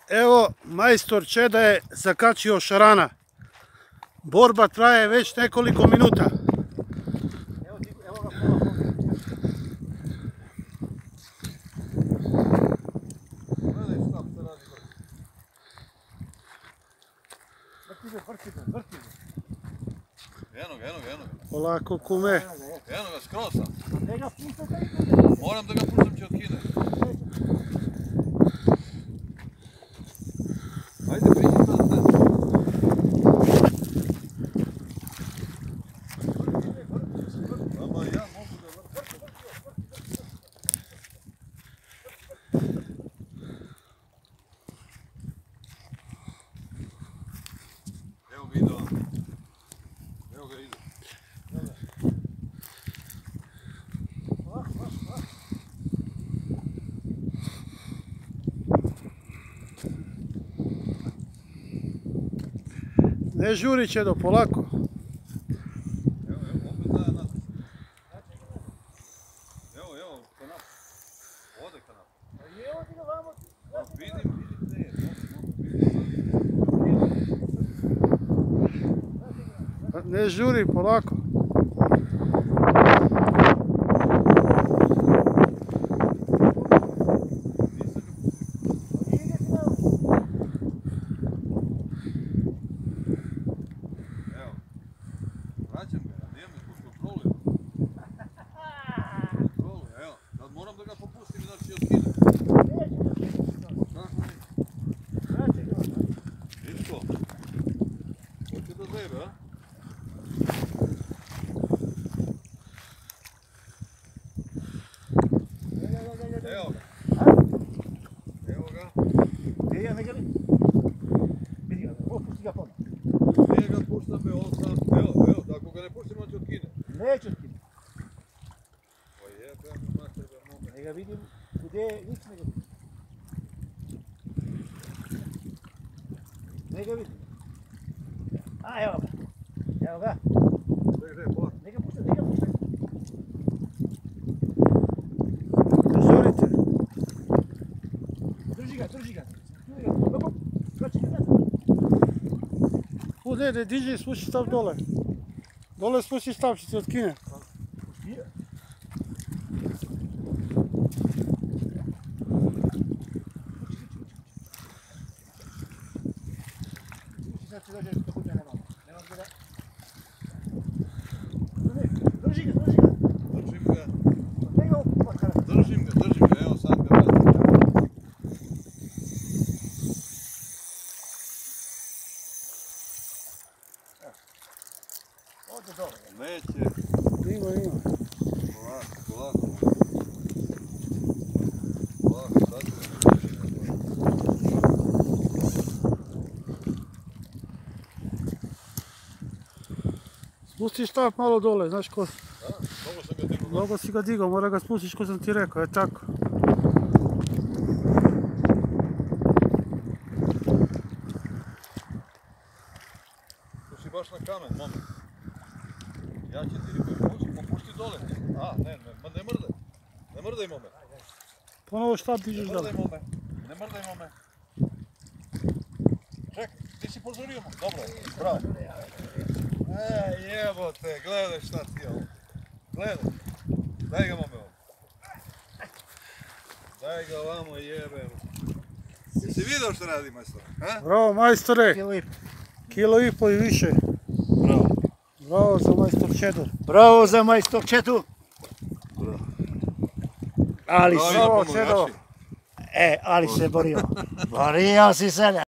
Evo, majstor Čeda je zakačio šarana. Borba traje već nekoliko minuta. Evo ga pola. Gledaj šta se radi. Vrti ga. Eno ga. Polako kume. Eno ga, skroz sam. Moram da ga puštam, će otkine. Ajde, priđi sad se. Ama ja mogu da vrti. Evo ga ide on. Evo ga ide. Ne žuri Čedo, polako. Evo, opet daje nas. Evo, kanap. Ode kanap. Evo ti ga vamo. Vidim ne. Ne žuri, polako. Vraćam ga, nijem me kontrolujem. Evo, sad moram da ga popustim, inače otkinem. Kako ne? Vidiš to? Hoće da zebe, a? Evo ga. Evo ga. Pusti ga ponovno. Nije ga puštam, on sam. Evo, ako ga ne puštim, on će otkine. Neće otkine. Pa jebem, mater ga moment. Ne ga vidim gdje, nič ne ga vidim. Ne ga vidim. A, evo ga. Evo ga. Čekaj, polako. Ne ga puštaj. Žurite. Drži ga. Ne, diži, spusti stav dole. Dole spusti stav, će se otkine. Držim ga, evo sad ga vratim. Ode dole. Neće. Ima. Polako. Sad ću ga Spusti stav malo dole, znaš ko? Da, mnogo sam ga digao. Mnogo si ga digao, mora ga spustiš ko sam ti rekao, je tako. Tu si baš na kamen, moment. Ja ću ti popušti dole. A, ne mrdaj. Ne mrdaj moment. Ponovo šta dižeš dole. Ne mrdaj moment. Čekaj, ti si pozorio mu. Dobro, bravo. Jebote, gledaj šta ti je ovo. Gledaj. Daj ga moment. Daj ga ovamo, jebem. Jesi vidio što radi majstor? Bravo majstore, kilo i pol i više. Bravo. Bravo za majstor Čedo. Bravo za majstor Čedu. Ali Bravo Čedo. ali se borio. Borio si se.